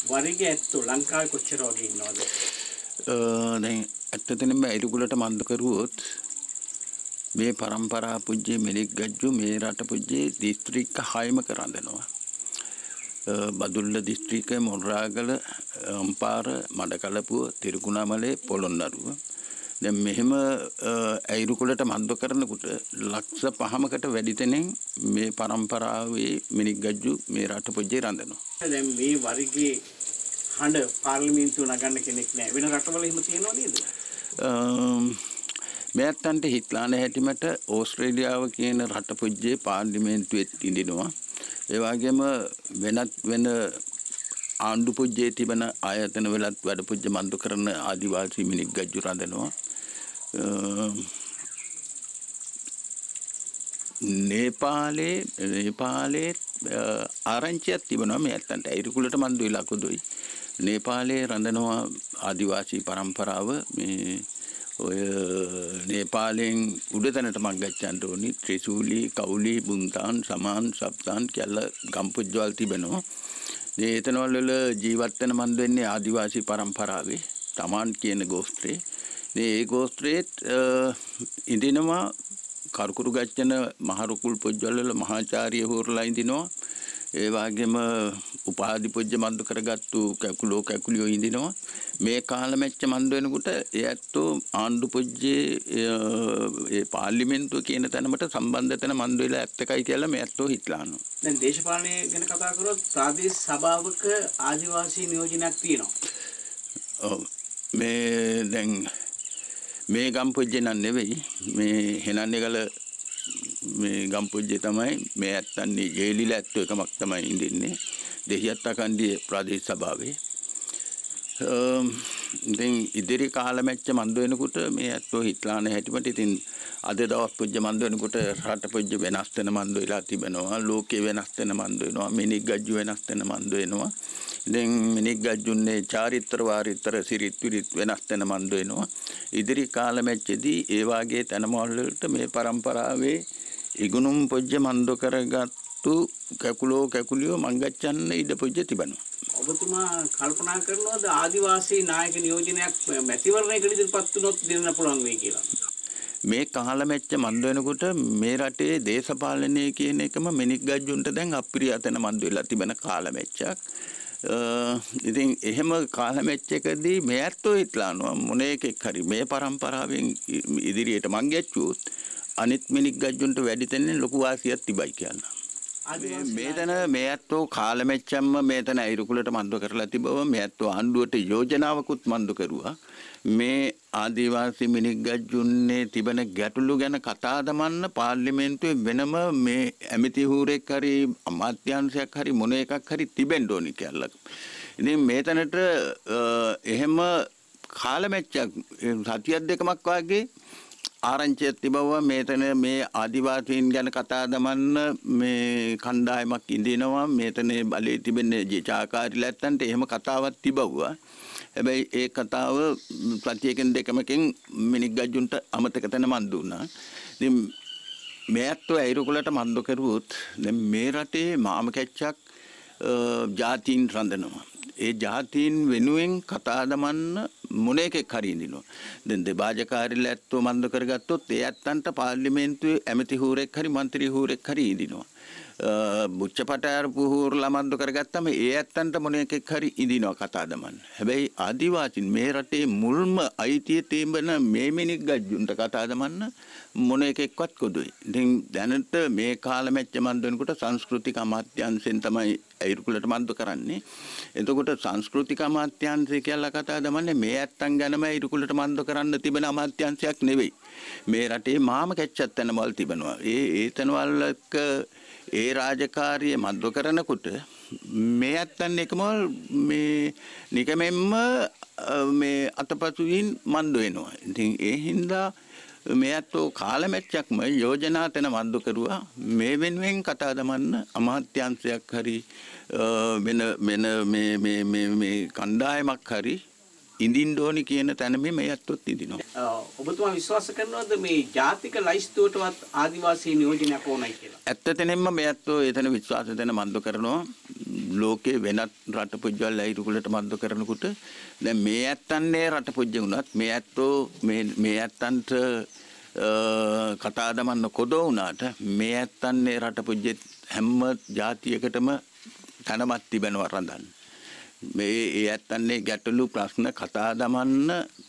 වරිගේ ඇත්තෝ ලංකාවේ කොච්චර වගේ ඉන්නවද? දැන් ඇත්තටම ඒරුගලට මන්ද කරුවොත් මේ પરම්පරා පුජ්‍ය මෙලික් ගජ්ජු මේ රට පුජ්‍ය දිස්ත්‍රික්ක 6ම කරන් දෙනවා. බදුල්ල දිස්ත්‍රික්කයේ මොණරාගල, අම්පාර, මඩකලපුව, තිරිකුණාමලේ, පොළොන්නරුව. දැන් මෙහෙම ඒරුගලට මන්ද කරනකොට ලක්ෂ 5කට වැඩි දෙනෙක් මේ પરම්පරාවේ මෙලික් ගජ්ජු මේ රට පුජ්‍ය රඳනවා. දැන් මේ වරිගේ හඬ පාර්ලිමේන්තුව නගන්න කෙනෙක් නැහැ. වෙන රටවල එහෙම තියෙනව නේද? මෙයන්ට හිටලාන හැටිමට ඕස්ට්‍රේලියාව කියන රට පුජ්‍යයේ පාර්ලිමේන්තුවේ ඉඳිනවා. ඒ වගේම වෙනත් වෙන ආණ්ඩු පුජ්‍යයේ තිබෙන ආයතන වලත් වැඩ පුජ්‍ය මන්දු කරන ආදිවාසී මිනිස් ගජ්ජු රඳනවා. නේපාලේ ආරංචියක් තිබෙනවා මෙයන්ට ඒරුකුලට මන්දු ඉලක්කදොයි. නේපාලේ රඳනවා ආදිවාසී પરම්පරාව මේ ඔය නේපාලෙන් උඩතැනට මං ගච්ඡන්න ඕනි ත්‍රිසූලි කවුලි බුන්තාන් සමාන් සප්තාන් කියලා ගම්පොජ්ජවල් තිබෙනවා. මේ එතනවල ජීවත් වෙන මන් වෙන්නේ ආදිවාසී પરම්පරාවේ තමාන් කියන ගෝත්‍රේ. මේ ගෝත්‍රේත් ඉඳිනවා කරුකුරු ගච්ඡන මහරුකුල් පොජ්ජවල මහාචාර්ය හොරලා ඉඳිනවා. ඒ වගේම උපාධි පුජ්‍ය මන්ද කරගත්තු කැකුලියෝ ඉඳිනවා. මේ කාලමැච්ච මන්ද වෙනකොට එයත්ෝ ආණ්ඩු පුජ්‍යයේ ඒ පාර්ලිමේන්තුව කියන තැනකට සම්බන්ධ තැන මන්ද වෙලා ඇත්තකයි කියලා මෙයත්ෝ හිටලානවා. දැන් දේශපාලනය ගැන කතා කරොත් ප්‍රාදේශ සභාවක ආදිවාසී නියෝජනයක් තියෙනවා. ඔව් මේ දැන් මේ ගම්පොජ්ජේ නන් නෙවෙයි මේ හෙනන්නේගල මේ ගම්පොජ්ජේ තමයි මේ ඇත්තන්නේ ජේලිලා ඇත්තෝ එකමක් තමයි ඉඳින්නේ දෙහියත් අකන්ඩියේ ප්‍රාදේශ සභාවේ. ඉතින් ඉදිරි කාලමැච්ච මන්ද වෙනකොට මේ ඇත්තෝ හිටලාන හැටිමට ඉතින් අද දවස් පුජ්‍ය මන්ද වෙනකොට රට පුජ්‍ය වෙනස් වෙන මන්ද වෙලා තිබෙනවා. ලෝකේ වෙනස් වෙන මන්ද වෙනවා. මිනිස් ගජ්ජු වෙනස් වෙන මන්ද වෙනවා. ඉතින් මිනිස් ගජ්ජුන්නේ චාරිත්‍ර වාරිත්‍ර සිරිත් විරිත් වෙනස් වෙන මන්ද වෙනවා. ඉදිරි කාලමැච්චේදී ඒ වාගේ තනමවල වලට මේ પરම්පරාවේ ඉගුණුම් පුජ්‍ය මන්ද කරගත්තු කැකුලියෝ මංගච්ඡන්න ඉඩ පුජ්‍ය තිබෙනවා. ඔබතුමා කල්පනා කරනවද ආදිවාසී නායක නියෝජනයක් මැතිවරණයකට ඉදිරිපත් වුණොත් දෙන්න පුළුවන් වෙයි කියලා? මේ කාලමැච්ච මන්ද වෙනකොට මේ රටේ දේශපාලනය කියන එකම මිනිස් ගජ්ජුන්ට දැන් අප්‍රිය තැන මන්ද වෙලා තිබෙන කාලමැච්චක්. ඉතින් එහෙම කාලමැච්චකදී මේ ඇත්තෝ හිටලානවා මොන එකෙක් හරි මේ પરම්පරාවෙන් ඉදිරියට මං ගැච්චුවොත් අනිත් මිනිස් ගජ්ජුන්ට වැඩි තැන්නේ ලොකු වාසියක් තිබයි කියලා. මේතන මේ ඇත්තෝ කාලමැච්චම්ම මේතන අයිරුකුලට මන්ද කරලා තිබව මේ ඇත්තෝ ආණ්ඩුවට යෝජනාවකුත් මන්ද කරුවා. මේ ආදිවාසී මිනිස් ගජ්ජුන්නේ තිබෙන ගැටලු ගැන කතා දමන්න පාර්ලිමේන්තුවේ වෙනම මේ ඇමති හූරෙක් හරි අමාත්‍යාංශයක් හරි මොන එකක් හරි තිබෙන්න ඕනි කියලා. ඉතින් මේතනට එහෙම කාලමැච්චක් සතියක් දෙකමක් වගේ ආරංචියක් තිබවුවා මේතන මේ ආදිවාසීන් ගැන කතා දමන්න මේ කණ්ඩායමක් ඉඳිනවා මේතන බලේ තිබෙන ජීචාකාරී ලැත්තන්ට එහෙම කතාවක් තිබවුවා. හැබැයි ඒ කතාව ප්‍රතියකින් දෙකමකින් මිනිස් ගජ්ජුන්ට අමතක තැන මන් දුන්නා. ඉතින් මේ අත්ව ඒරුකුලට මන්ද කරුවොත් දැන් මේ රටේ මාම කැච්චක් ජාතීන් රඳනවා. ඒ ජාතීන් වෙනුවෙන් කතා දමන්න මොන එකෙක් හරි ඉඳිනවා. දැන් දෙබාජකාරීලා ඇත්තෝ මන්ද කරගත්තොත් ඒ ඇත්තන්ට පාර්ලිමේන්තුවේ ඇමති හූරෙක් හරි മന്ത്രി හූරෙක් හරි ඉඳිනවා. බුච්චපටාර පුහුරලා මන්ද කරගත්තම ඒ ඇත්තන්ට මොන එකෙක් හරි ඉඳිනවා කතා දමන්න. හැබැයි ආදිවාසීන් මේ රටේ මුල්ම අයිතිය තිබෙන මේ මිනිස් ගජ්ජුන්ට කතා දමන්න මොන එකෙක්වත් කොදුයි. ඉතින් දැනට මේ කාලමැච්ච මන්ද වෙනකොට සංස්කෘතික අමාත්‍යාංශයෙන් තමයි ඒරුකුලට මන්ද කරන්නේ. එතකොට සංස්කෘතික අමාත්‍යාංශය කියලා කතා දමන්නේ මේ ඇත්තන් ගැනම ඒරුකුලට මන්ද කරන්න තිබෙන අමාත්‍යාංශයක් නෙවෙයි. මේ රටේ මාම කැච්චක් තැනවල් තිබෙනවා. ඒ තැනවලක ඒ රාජකාරිය මන්ද කරනකොට මේ ඇත්තන් එකම මේ නිකමෙන්ම මේ අතපසුවින් මන්ද වෙනවා. ඉතින් ඒ හින්දා මේ අතෝ කාලමැච්චක්ම යෝජනා තැන මන්ද කරුවා මේ වෙනුවෙන් කතා දමන්න අමාත්‍යාංශයක් හරි වෙන මේ කණ්ඩායමක් හරි ඉඳින්න ඕනි කියන තැන මේ අතොත් ඉඳිනවා. ඔබතුමා විශ්වාස කරනවද මේ ජාතික ලයිස්තුවටවත් ආදිවාසී නියෝජනයක් ඕනයි කියලා? ඇත්තටම මේ අතෝ එතන විශ්වාස දෙන මන්ද කරනවා. ලෝකේ වෙනත් රට පුජ්‍යවල අයිරුකුලට මන්ද කරනකොට දැන් මේ ඇත්තන්නේ රට පුජ්‍ය වුණත් මේ ඇත්තෝ මේ ඇත්තන්ට කතා දමන්න කොදෝ වුණාට මේ ඇත්තන්නේ රට පුජ්‍ය හැම જાතියකටම තනමත් තිබෙනවා රඳන්න. මේ ඒ ඇත්තන්නේ ගැටලු ප්‍රශ්න කතා දමන්න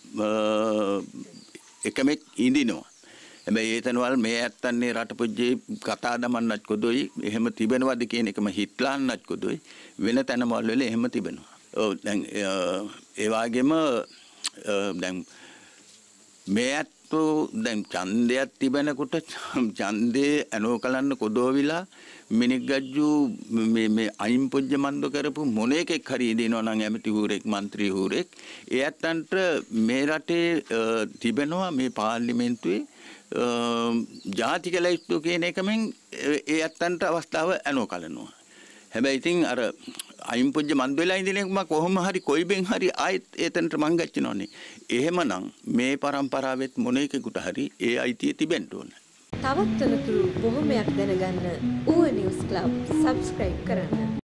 එකමෙක් ඉඳිනවා. හැබැයි ඒතනවල මේ ඇත්තන්නේ රට පුජ්ජේ කතා දමන්නත් කොදොයි එහෙම තිබෙනවද කියන එකම හිටලාන්නත් කොදොයි වෙන තැනවල වල එහෙම තිබෙනවා. ඔව් දැන් ඒ වගේම දැන් මේ ඇත්තෝ දැන් ඡන්දයක් තිබෙනකොට ඡන්දේ අනෝකලන්න කොදෝවිලා මිනිග්ගජ්ජු මේ අයින් පුජ්ජ මන්ද කරපු මොන එකෙක් හරි දෙනවා නම් ඇමති හූරෙක් മന്ത്രി හූරෙක් ඒ ඇත්තන්ට මේ රටේ තිබෙනවා මේ පාර්ලිමේන්තුවේ ජාතික ලයිස්තු කියන එකෙන් ඒ ඇත්තන්ට අවස්ථාව අනෝකලනවා. හැබැයි ඉතින් අර අයින් පුජ්ජ මන්ද වෙලා ඉඳින එකම කොහොම හරි කොයිබෙන් හරි ආයෙත් එතනට මං ගච්චිනෝනේ. එහෙමනම් මේ પરම්පරාවෙත් මොන එකෙකුට හරි ඒ අයිතිය තිබෙන්න ඕන. තවත් තනතුරු බොහොමයක් දැනගන්න ඌව නිවුස් ක්ලබ් සබ්ස්ක්‍රයිබ් කරන්න.